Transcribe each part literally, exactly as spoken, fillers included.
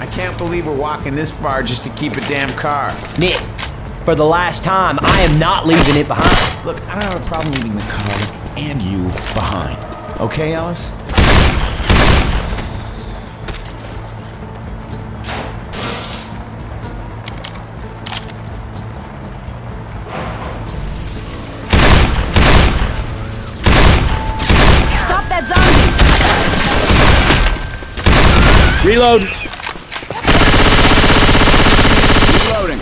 I can't believe we're walking this far just to keep a damn car. Nick, for the last time, I am not leaving it behind. Look, I don't have a problem leaving the car and you behind. Okay, Ellis? Stop that zombie! Reload. Reloading.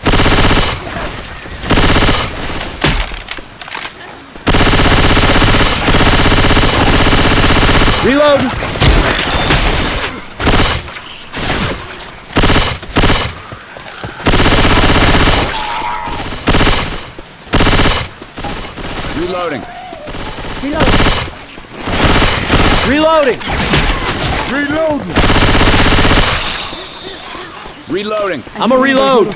Reload. Reloading. Reloading. Reloading. Reloading. I'm a reload.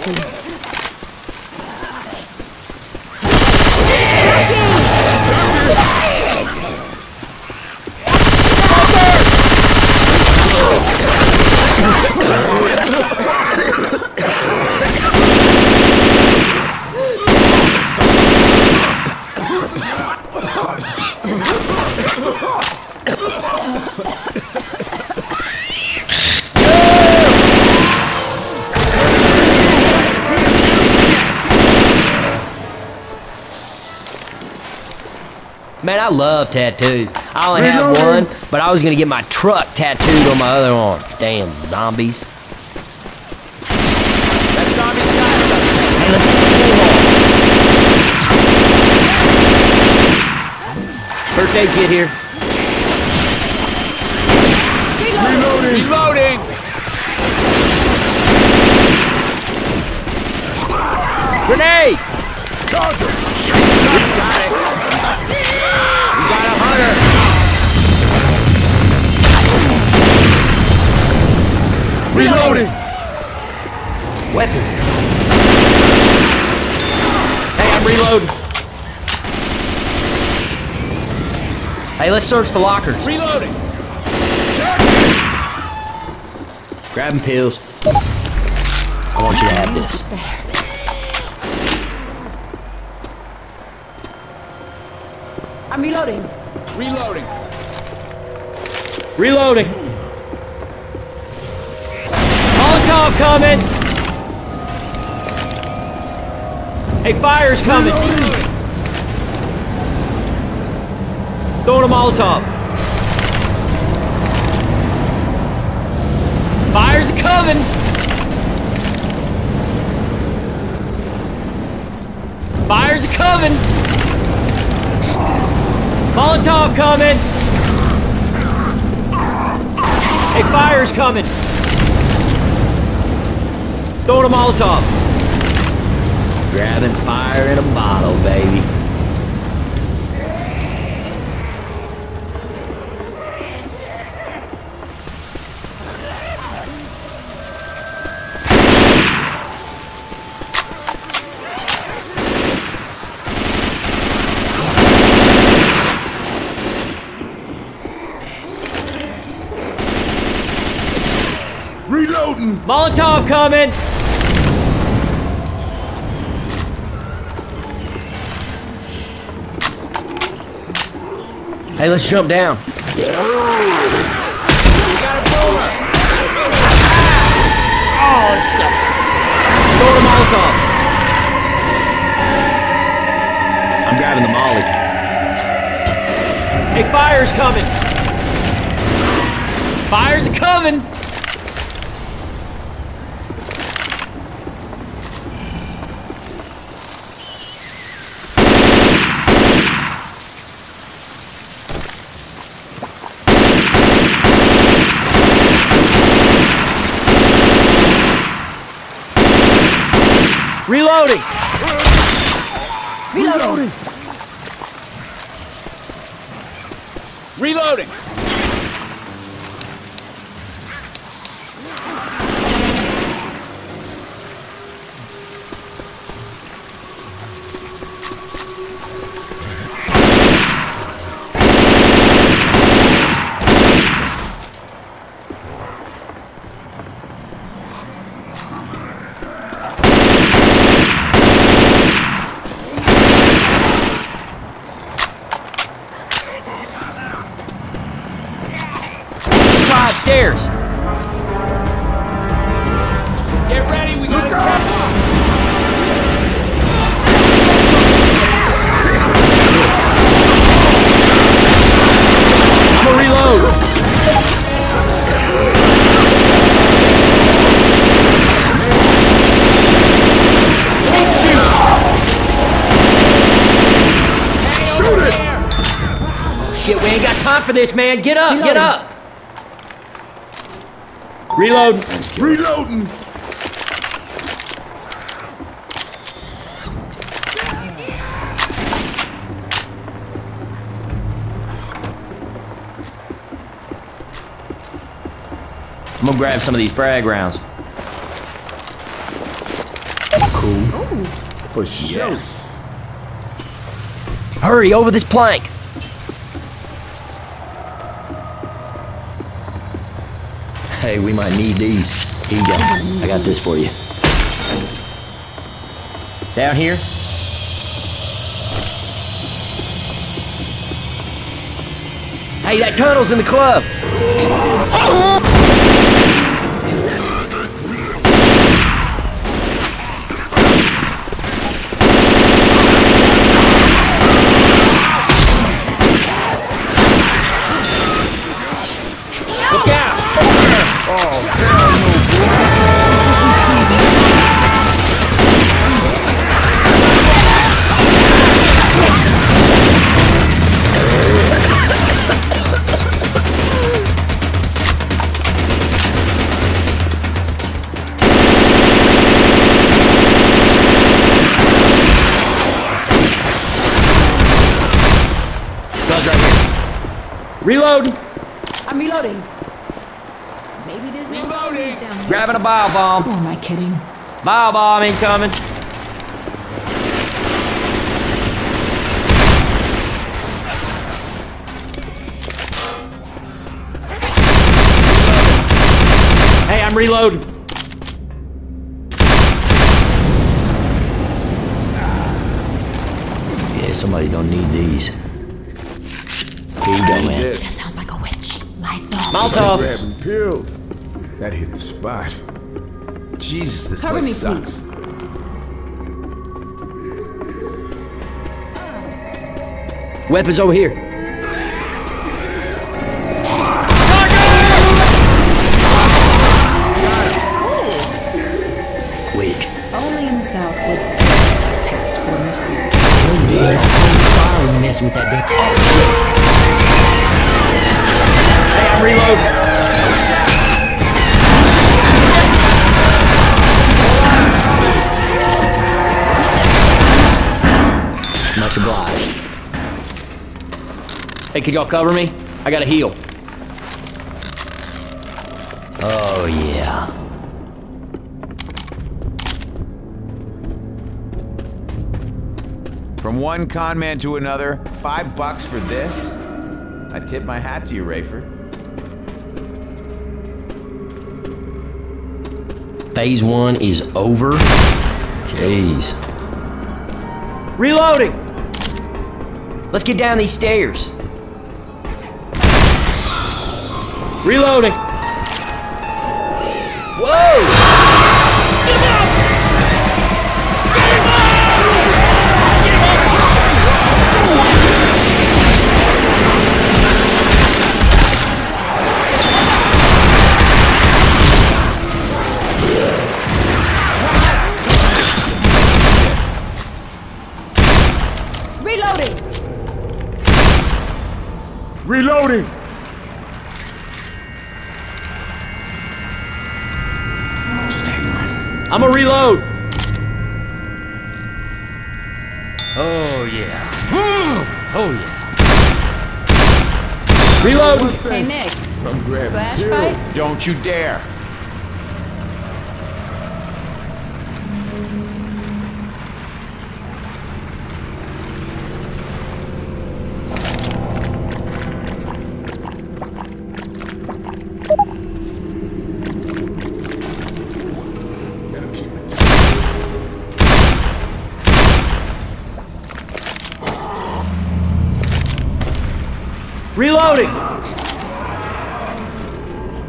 Man, I love tattoos. I only have one, but I was gonna get my truck tattooed on my other arm. Damn zombies. That zombie's got us. Hey, let's get the first aid kit here. Reloading. Reloading. Grenade! Charger. Got it. We got a hunter. Reloading. Weapons. Hey, I'm reloading. Hey, let's search the lockers. Reloading. Grabbing pills. I want you to have this. I'm reloading. Reloading. Reloading. Molotov coming. Hey, fire's coming. Throwing a Molotov. Fire's coming. Fire's coming. Molotov coming. Hey, fire's coming. Throwing a Molotov. Grabbing fire in a bottle, baby. Reloading. Molotov coming. Hey, let's jump down. We got a bowler. Oh, this stuff's... Throw the Molotov. I'm grabbing the Molly. Hey, fire's coming. Fire's coming. Reloading! Reloading. Reloading. upstairs. Get ready, we gotta jump off. I'm gonna reload. Shoot it! Shit, we ain't got time for this, man. Get up, get up. Reload. Reloading! I'm gonna grab some of these frag rounds. Cool. For sure. Yes. Hurry, over this plank. Hey, we might need these. Here you go. I got this for you. Down here? Hey, that tunnel's in the club. Look out! Guns right here. Reload! I'm reloading. Maybe there's no zombies down here. Grabbing a bio bomb. Who am I kidding? Bio bomb incoming. Hey, I'm reloading. Yeah, somebody don't need these. Here you go, man. This. Sounds like a witch. Lights off. Molotov. Grabbing pills. That hit the spot. Jesus, this Cover place me, sucks. Weapons over here. Quick. Only in the south would pass for mercy. Fire messing with that bitch. Hey, I'm reloading. Much obliged. Hey, could y'all cover me? I gotta heal. Oh, yeah. From one con man to another, five bucks for this? I tip my hat to you, Rayford. Phase one is over. Jeez. Reloading! Let's get down these stairs. Reloading! Whoa! Reloading! Reloading! Just hang on. I'm a reload. Oh yeah. Oh yeah. Reload. Hey, Nick. I'm grabbing Splash pills. fight? Don't you dare. Reloading.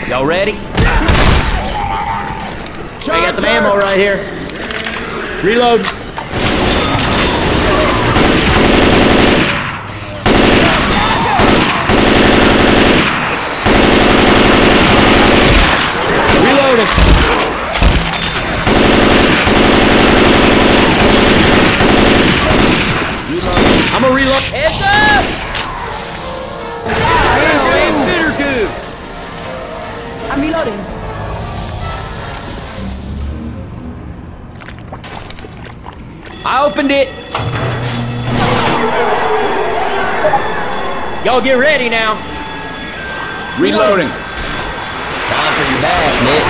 Y'all ready? I got some ammo right here. Reload. Reloading. I'm gonna reload. Heads up! I'm reloading. I opened it. Y'all get ready now. Reloading. Time for your back, Nick.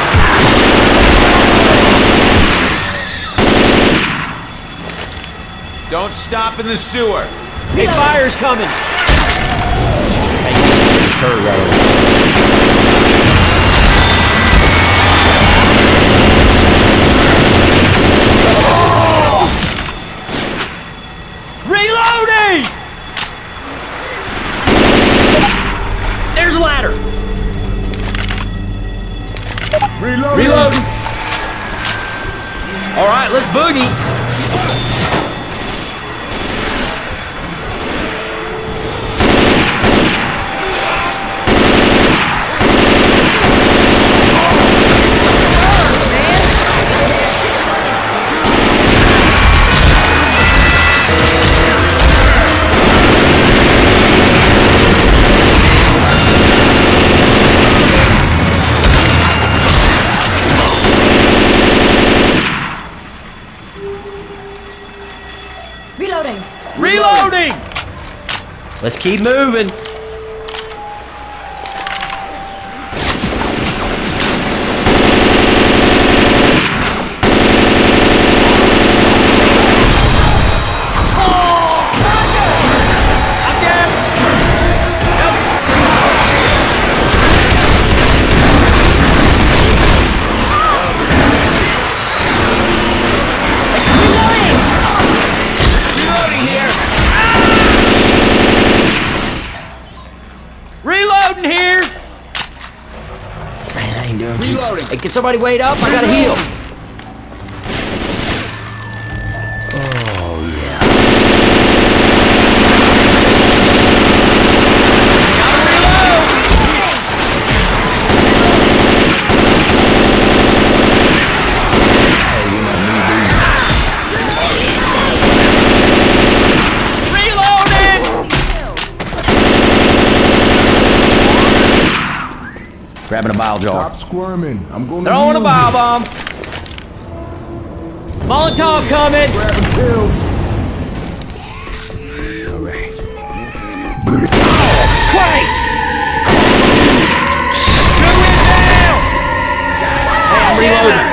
Don't stop in the sewer. Hey, fire's coming. Hey, turret right over there. Reloading! There's a ladder. Reloading. Reloading. All right, let's boogie. Reloading. Reloading! Let's keep moving. Reloading here! Man, I ain't doing too. Reloading. Hey, can somebody wait up? I gotta heal. Oh, yeah. Gotta reload! Hey, you might need Reloading! Grabbing a bile jar. Stop squirming. I'm going Throwing to a bile bomb. Molotov coming. Grab and kill. All right. Christ! Two in down! Hey, I'm reloading.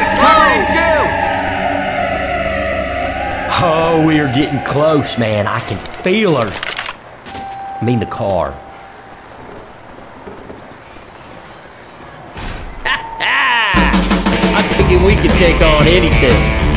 Oh, we are getting close, man. I can feel her. I mean the car. I'm thinking we can take on anything.